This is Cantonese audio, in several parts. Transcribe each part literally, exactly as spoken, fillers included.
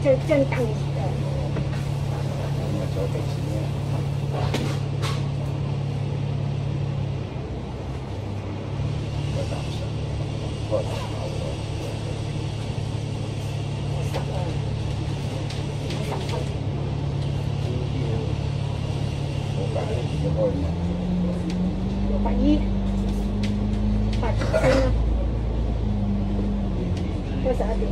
張張凳誒。 咁啊坐的士咧，一啖水，開口喎。 十啊，五十分。 冇計，要開門。 六百一，八十先啦，開十一點。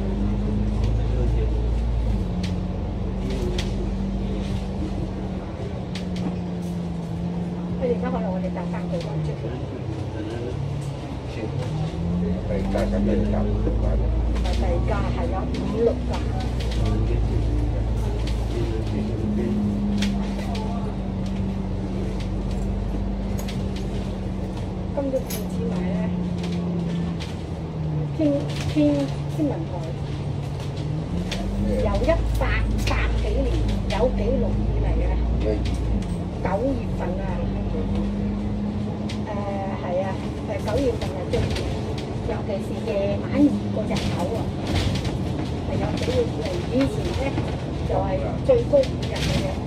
佢而家可能我哋搭翻佢都唔出奇。 先，第價咁樣搭唔搭咧？ 唔係地價係有五六價。今日電子買咧，天天天文台由一八八幾年有記錄以嚟嘅九月份啊，誒係啊，誒九月份係最熱，尤其是夜晚熱嗰隻口啊，係有記錄以嚟。以前咧就係、是、最高五日嘅啫。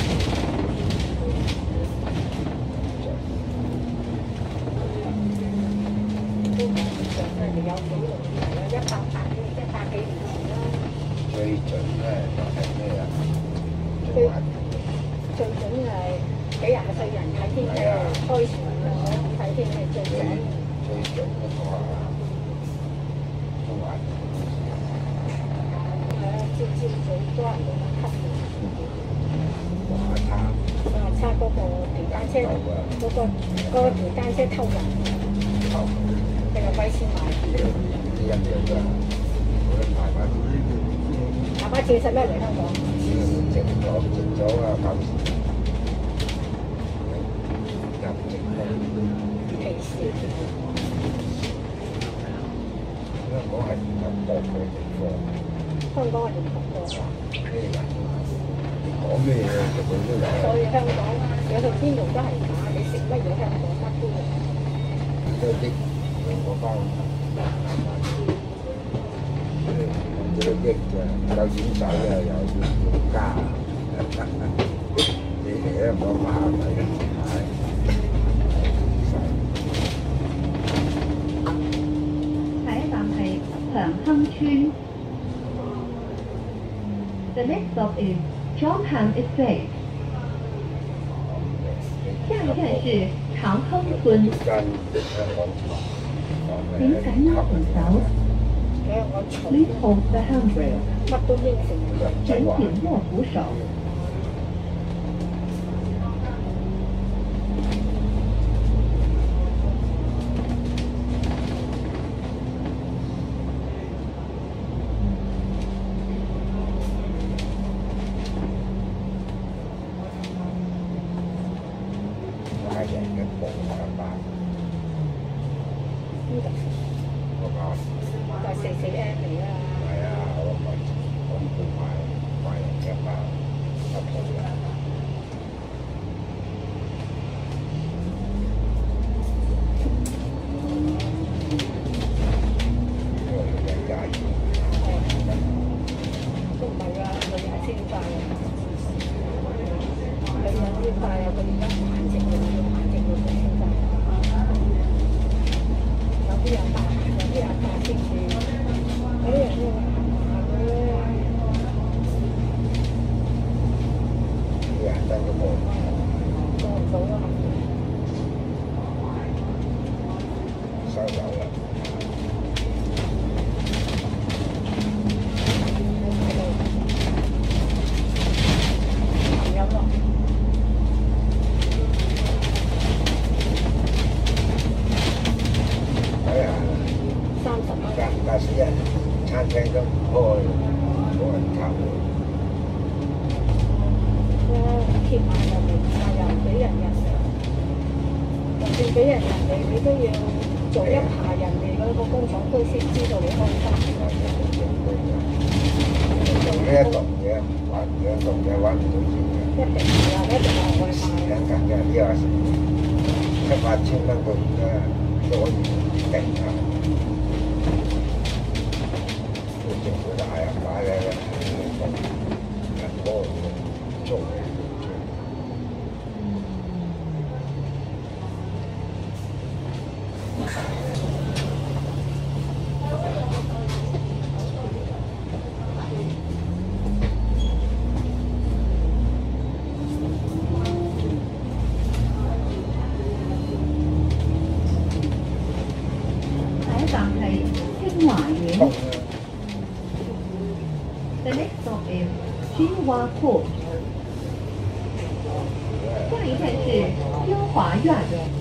有幾年前啦，一百八幾一百幾年前啦。 最準咧就係咩啊？ 最最準係幾廿歲人睇天氣，開船啊睇天氣最準。 最準嗰個啊，中環。 係啊，朝朝早多人都吸嘅。 華差。 華差嗰個電單車，嗰、嗰個嗰、嗰個電單車偷人。偷。定係鬼先買？ 啲人樣㗎，冇得買翻。 大把錢使咩嚟香港？ 整咗整咗啊！舊時入整咗。 歧視。 香港係有博嘅地方。 香港係唔同嘅喎。 咩人？你講咩嘢，佢都有。 所以香港你去邊度都係假，你食乜嘢香港乜都有。 都啲。我包咁多億嘅，夠錢使啊，又要要加，你哋咧唔好麻煩嘅，係。 下一站係長亨村。The next stop is Zhonghang Estate。下一站是長亨村。請緊握扶手。Please hold the handrail。 乜都應承人。 請緊握扶手。 買人嘅步行吧。 呢度。 嗰個。 就係四四 M 嚟啦。 係啊，我咪我唔會買買人嘅包，一套嘅。因為人家要。 都唔係啊，女人先快啊！女人先快啊！佢而家繁殖嘅，要繁殖嘅先快。有啲人大，有啲人大先至。有啲人咧， 啲人真係冇過唔到啊！ 收油啦。 有咯。 睇下。 三十蚊。 假假使一餐廳都唔開，冇人靠。 貼埋入嚟，但又俾人人哋，就算俾人人哋，你都要做一排人哋嗰個工廠區先知道你開心。 做呢一棟嘢，玩兩棟嘢玩唔到錢嘅。 一定係啊，一定係外賣。 緊緊嘅呢個七八千蚊個月嘅，可以頂下。 政府大啊，買嘅人多做嘅。 下一站係清華園。The next stop is 金華 Court。下一站是金華苑。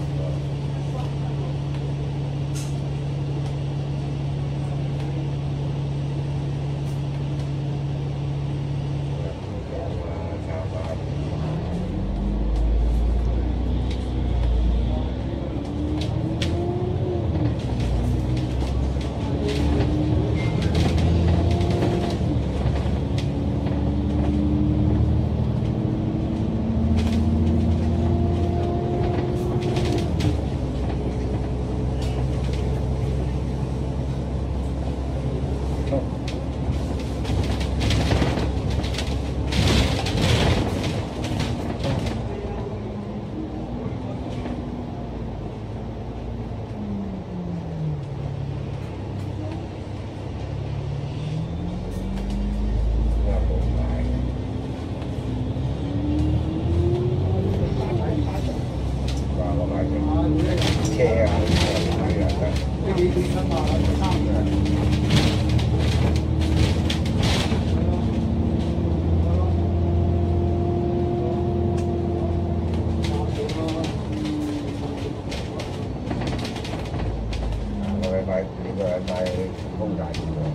買呢個買空大啲喎。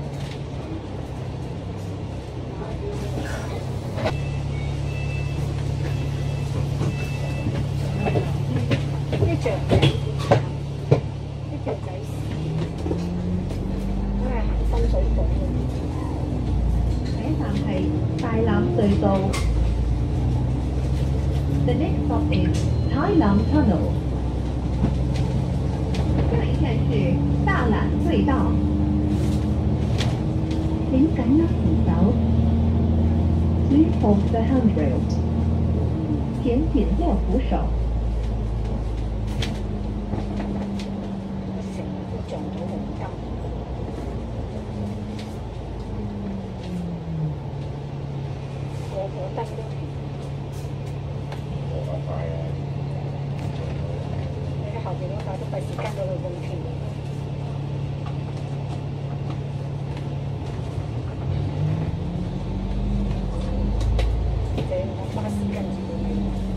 啲雀仔，啲雀仔，都係行深水埗嘅。 下一站係大欖隧道。The next stop is 台南 Tunnel。下一站是大欖隧道。請緊握扶手。Please hold the handrail。請緊握扶手。 成日都撞到紅燈。個個燈都停。 冇辦法啊！ 你喺後邊嗰架都費事跟到佢咁跳。就用個巴士跟住佢。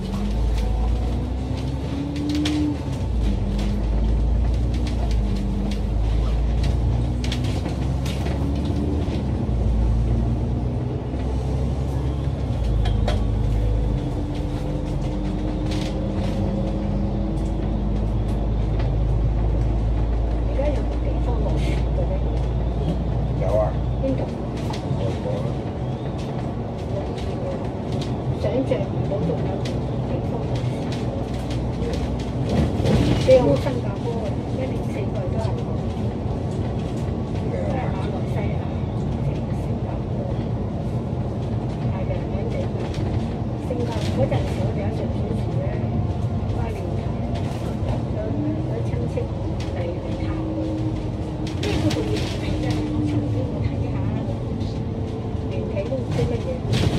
想像唔到仲有地方。你有冇新加坡啊？一年四季都係，都係馬來西亞、新加坡、太平洋地區。新加坡嗰陣時，我哋有上少時咧，花蓮有有親戚嚟嚟探我，呢個仲要睇真，我曾經我睇下，連睇都唔知乜嘢。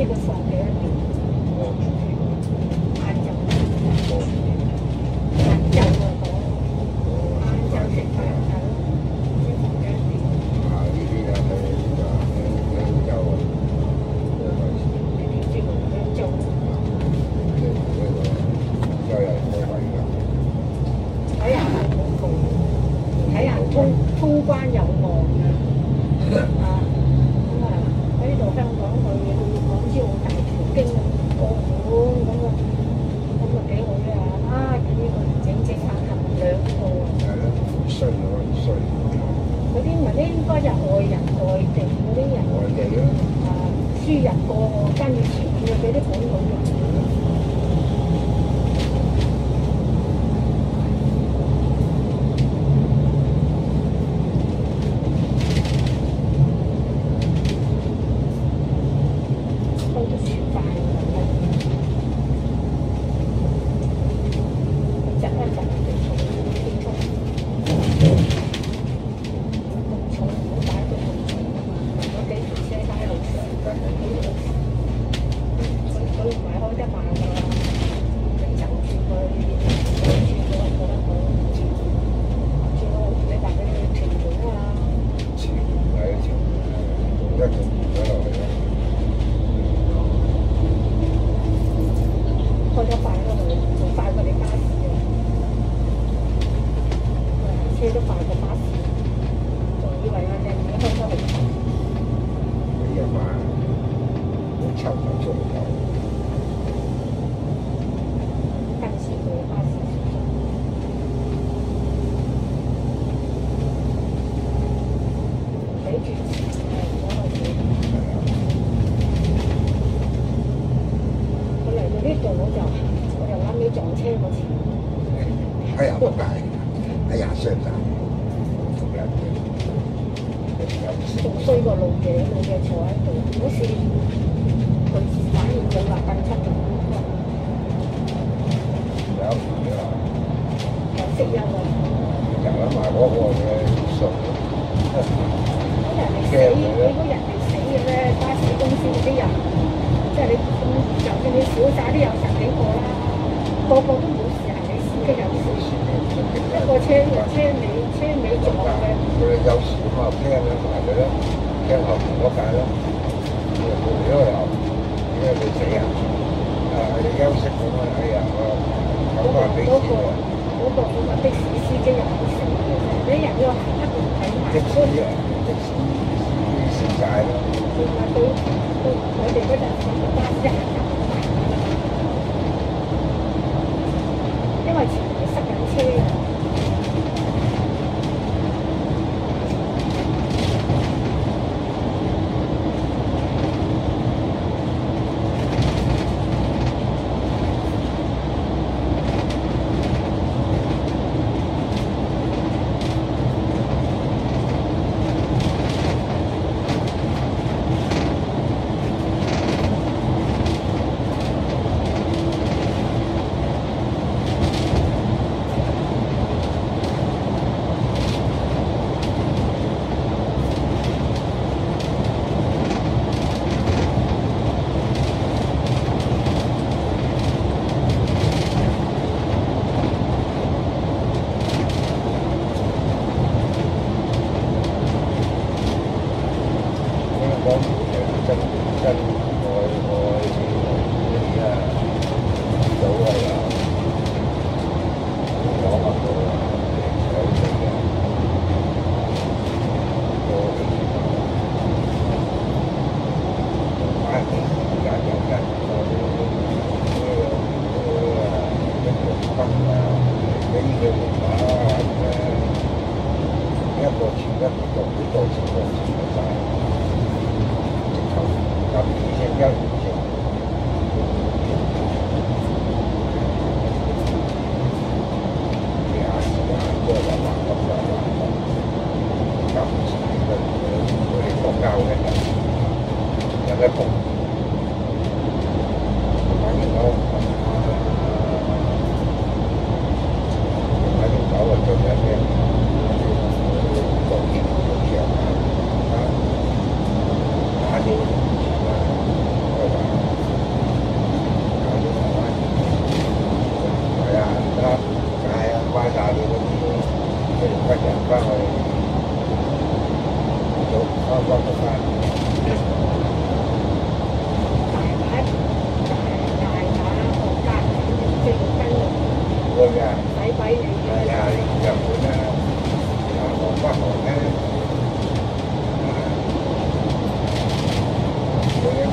個房幾多點？ 我唔知喎， 晏晝， 我唔知。 晏晝啊講， 我晏晝食飯係咯，唔知房幾多點？ 啊，呢啲啊，佢呢個佢有啊， 你點知佢咁做？ 佢呢個有人開胃㗎。 睇下係廣告，睇下通通關有望啊！啊，咁啊喺呢度香港去港珠澳大橋經澳門咁啊，咁啊幾好啫啊！呢個整整下合兩個啊！ 係咯，衰咯，衰。 嗰啲咪應該就外人外地嗰啲人外地咯， 啊輸入過跟住傳嘅俾啲本土人。都都算快㗎，窒一窒地重天衝，咁重唔好擺到咁重，嗰幾條車喺路上，佢佢唔係開得慢㗎，你走住佢，走住佢覺得好，轉到你話俾佢屯門啊， 前係一條，一條咗落去啦。 開得快咯，佢仲快過你巴士啊！車都快過巴士，仲以為啊你唔開得好快。 佢又話好抽唔出嚟走， 跟住佢巴士速度，俾住前誒嗰個嘢。佢嚟到呢度我就我就諗起撞車嗰次， 哎呀仆街，哎呀衰晒，仆街，有事仲衰過路嘅，路嘅坐喺度，嗰時佢反應冇話更出嚟， 有事啊， 又識音啊！ 就諗埋嗰個嘅數， 咁人哋死，如果人哋死嘅咧，巴士公司嗰啲人，即係你咁，就算你少晒都有十幾個啦，個個都冇事，係你司機有事，一個車車尾車尾撞嘅， 佢哋有事咁啊聽啦，埋佢啦，聽後面嗰架啦，佢又冇咗又，點解佢死啊？啊，你休息咁啊，哎呀，我嗰個咁啊俾嗰個錢啊， 嗰個咁嘅的士司機又好死嘅，你人要行一步睇埋， 的士啊，的士蝕晒啦， 同埋佢佢佢哋嗰陣時個巴士行入埋，因為前面塞緊車啊。 Hãy subscribe cho kênh Ghiền Mì Gõ để không bỏ lỡ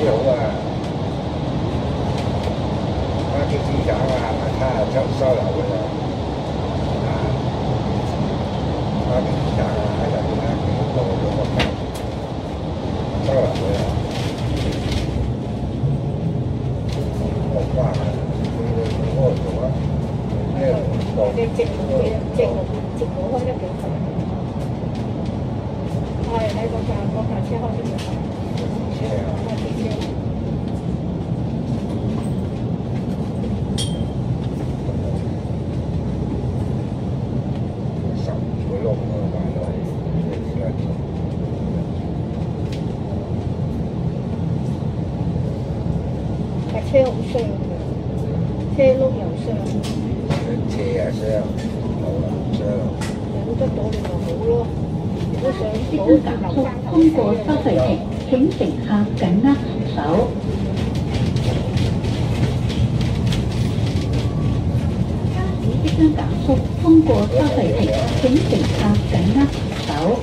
好啊，花啲子彈啊，他就收留㗎啦，啊，花啲子彈啊，喺入邊啊，幾個都個間收留佢啦，好瓜啊，佢哋嗰個做啊，咩做？ 你直路嘅直路直路開得幾快？係喺嗰架嗰架車開得幾快？ 車啊！ 開啲車。 十二個窿啊，大佬，你點解做？ 架車好傷㗎，車轆又傷， 斜啊傷，路啊傷。 養得到你咪好咯。如果想即保將減速通過收費亭，請乘客緊握扶手。巴士即將減速通過收費亭，請乘客緊握扶手。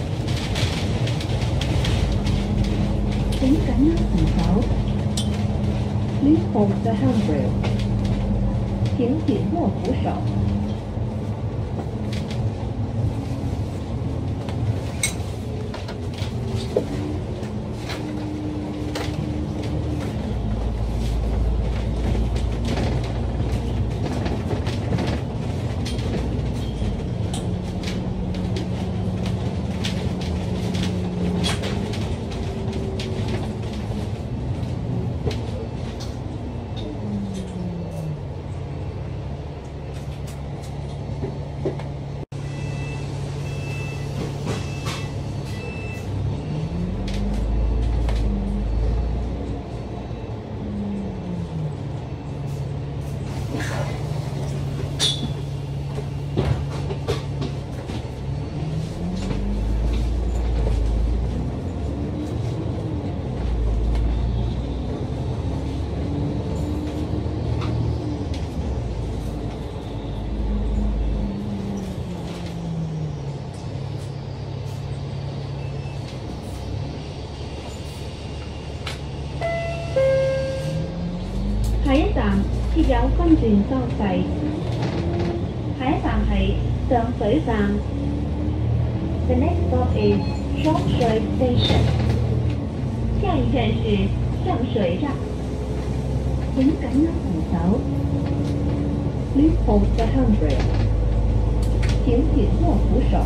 請緊握扶手。Please hold the handrail。請紧握扶手。下一站設有分段收費。下一站係上水站。The next stop is 上水 Station。下一站是上水站。請緊握扶手。Please hold the handrail。請緊握扶手。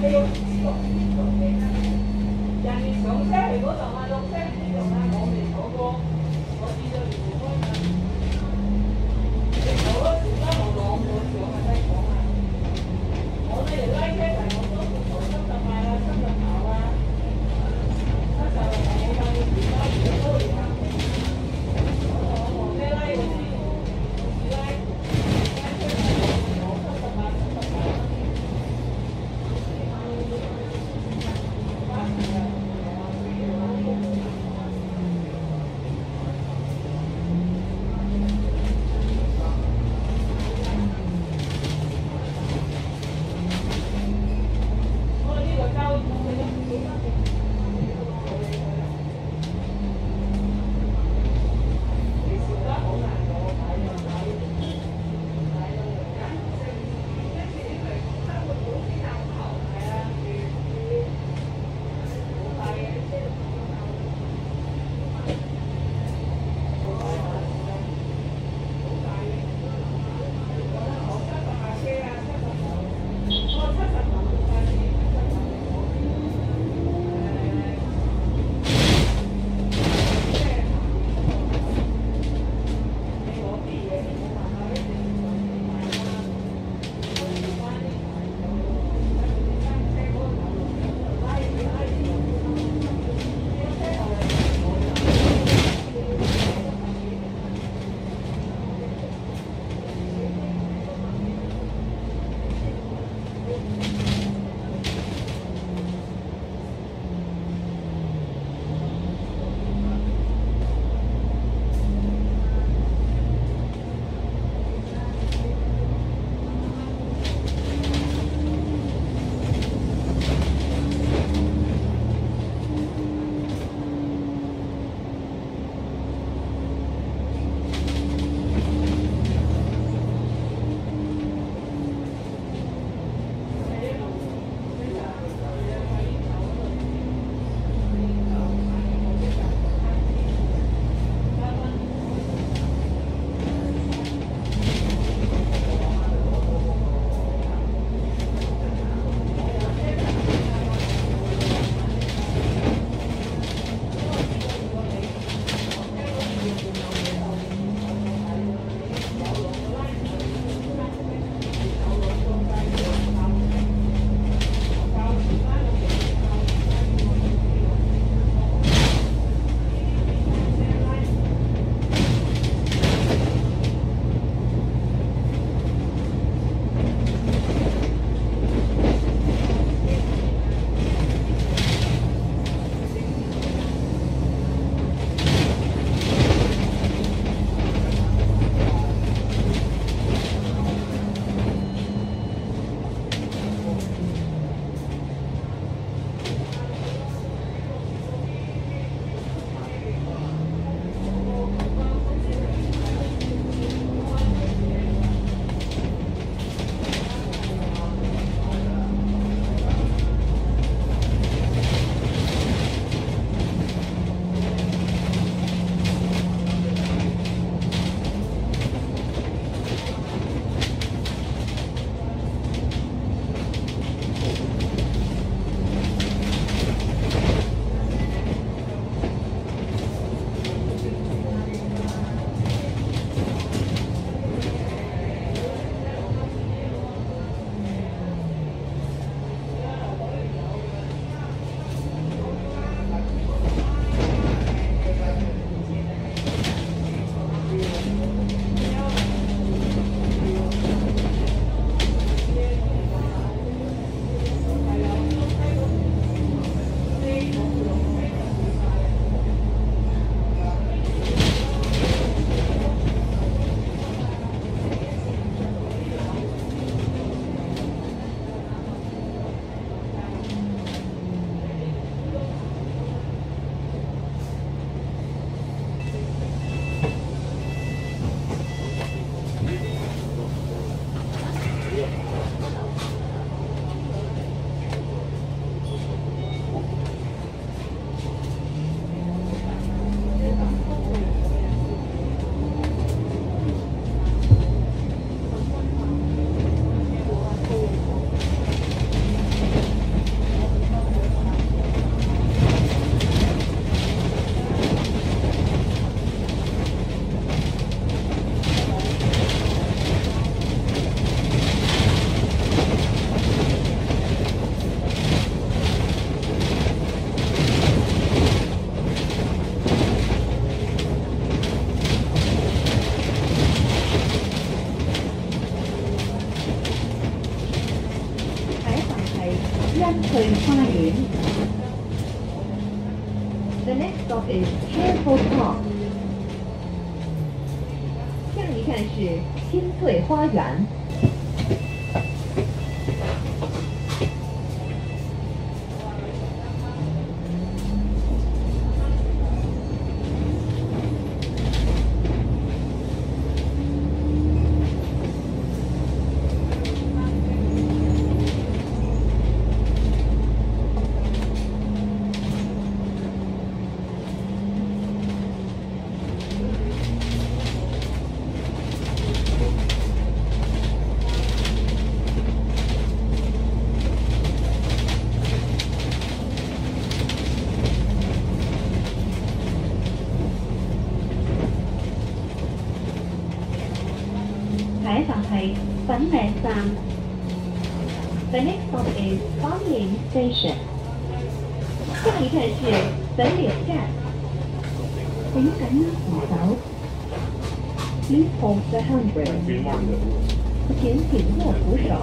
我 The next stop is Cherry Park。下一站是新翠花园。下一站係粉嶺站。The next stop is 方嶺 Station。下一站是粉嶺站。請緊握扶手。Please hold the handrail。請緊握扶手。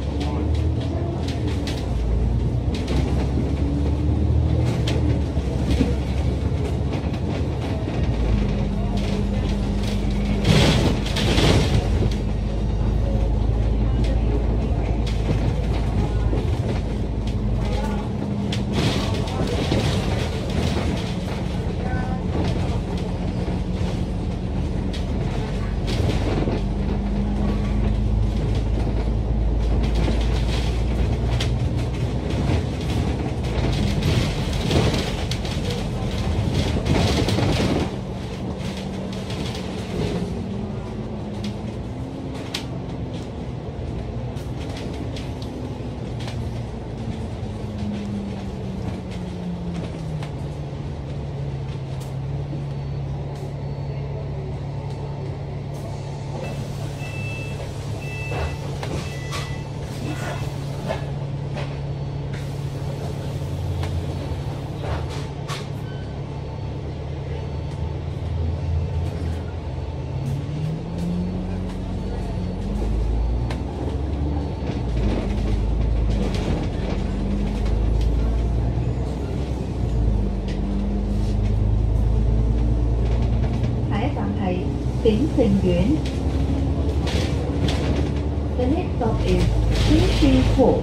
秉承園。The next stop is 金獅庫。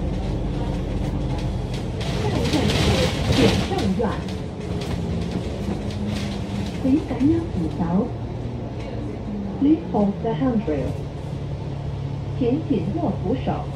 下一站是顯正院。請緊握扶手。Please hold the handrail。請緊握扶手。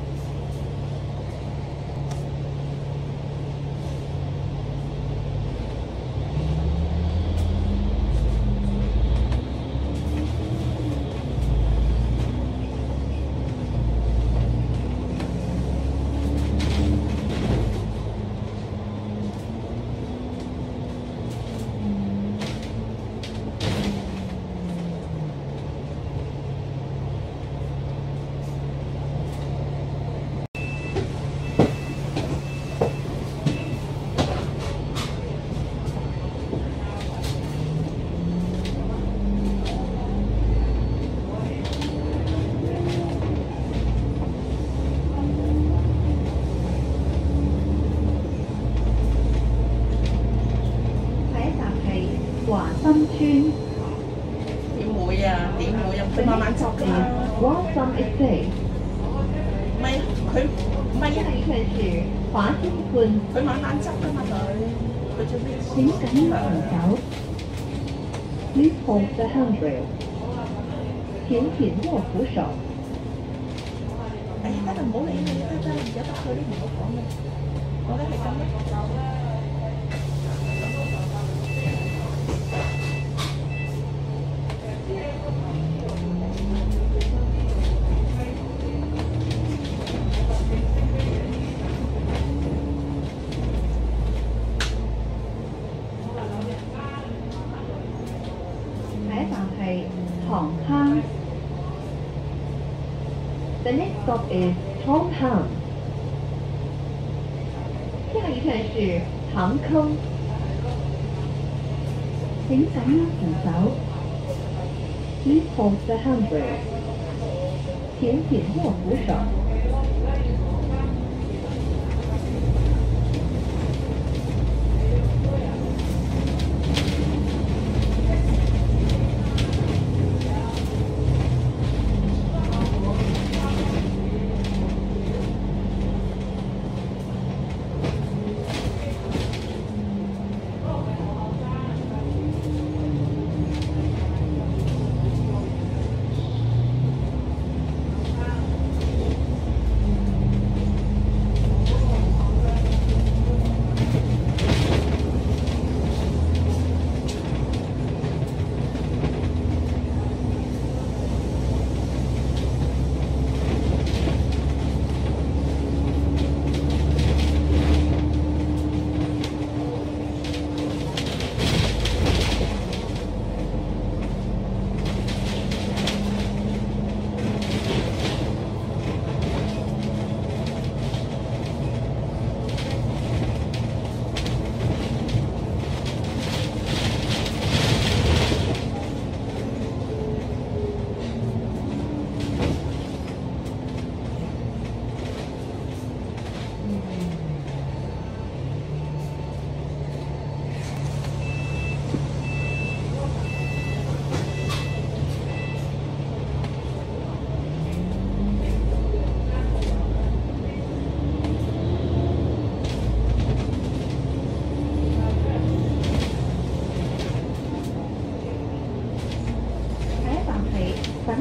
華心村。 點會啊？點會啊？佢慢慢執㗎嘛。 華心 Estate。 唔係佢唔係啊！ 下一站是華心村。 佢慢慢執㗎嘛佢。佢做咩？ 請緊握扶手。Please hold the handrail。請緊握扶手。 誒得啦，唔好理你得得，而家得佢啲唔好講啦。我覺得係咁啦。塘坑。The next stop is 湯坑。下一站是塘坑。請緊握扶手。Please hold the handrail。請緊握扶手。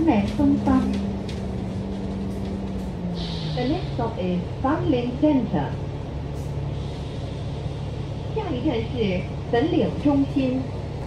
命中心。The next stop is Sunling Center。下一站是粉岭中心。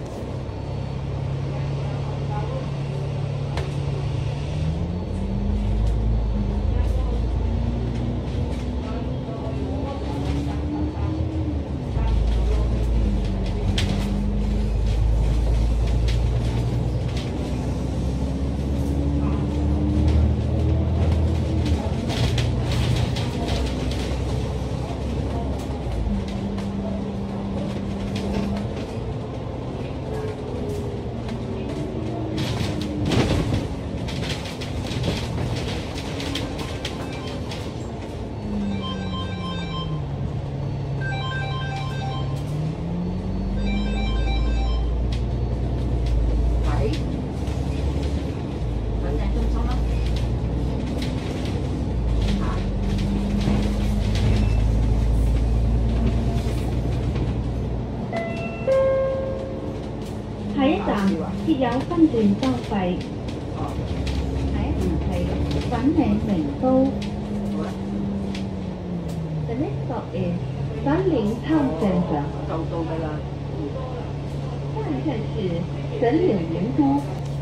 下一站設有分段收費。下一站係粉嶺名都。The next stop is 粉嶺 Town Centre。就到㗎啦。下一站是粉嶺名都。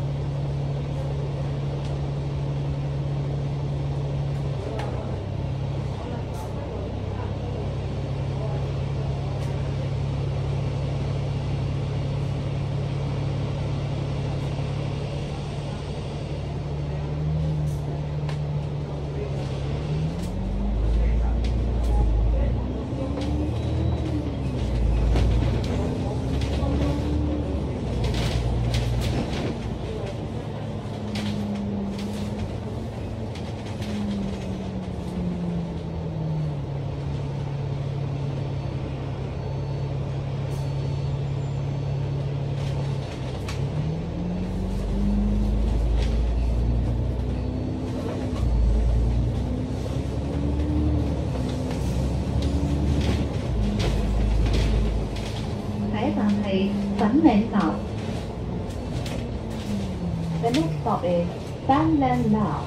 係粉嶺樓。The next stop is 粉嶺樓。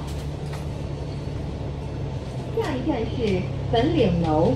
下一站是粉嶺樓。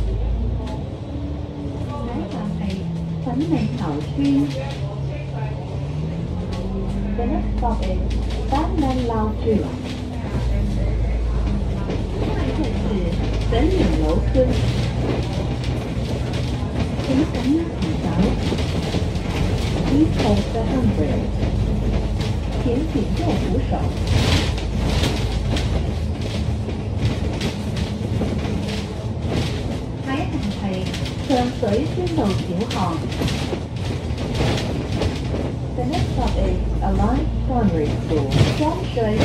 粉嶺頭村。 The next stop is Bannan Lao Chu. 下一站是本岭楼村，请赶紧请早。Please hold the handrail. 请紧握扶手。下一站係上水宣道小學。The next stop is Alliance Primary School, 雙水。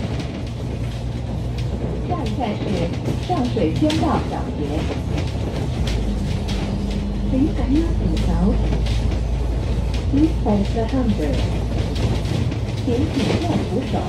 下一站是上水宣道小學。請緊握扶手。Please hold the handrail. 请紧握扶手。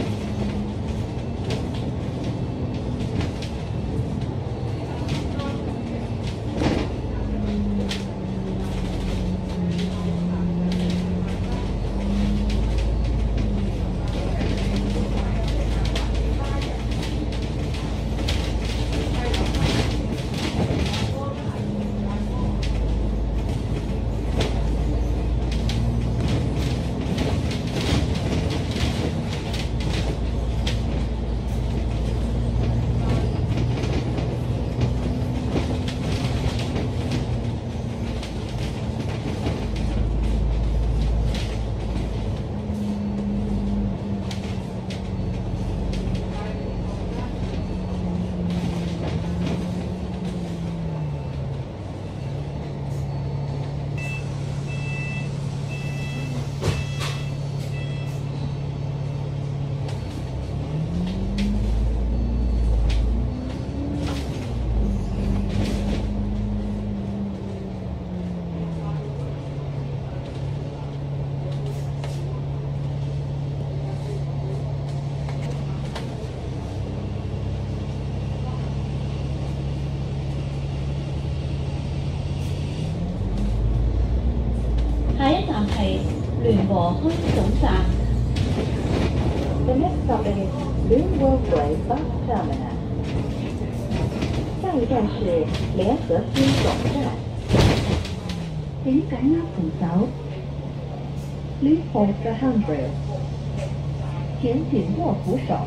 下一站係聯和墟總站。The next stop is Lünhuo-Hui Bus Terminus. 下一站是聯合區總站。請緊握扶手。Please hold the handrail. 請緊握扶手。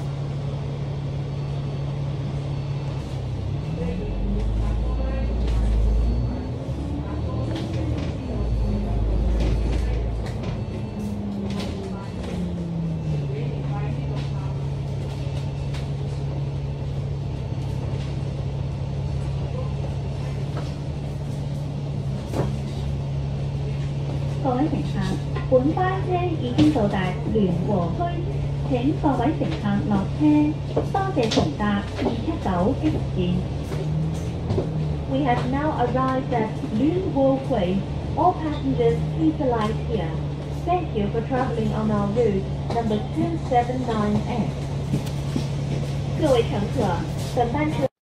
各位乘客，本班車已經到達聯和墟，請各位乘客落車，多謝乘搭二七九 X 線。We have now arrived at Lünhuo-Hui. All passengers please alight here. Thank you for traveling on our route number two seven nine X. 各位乘客，本班车。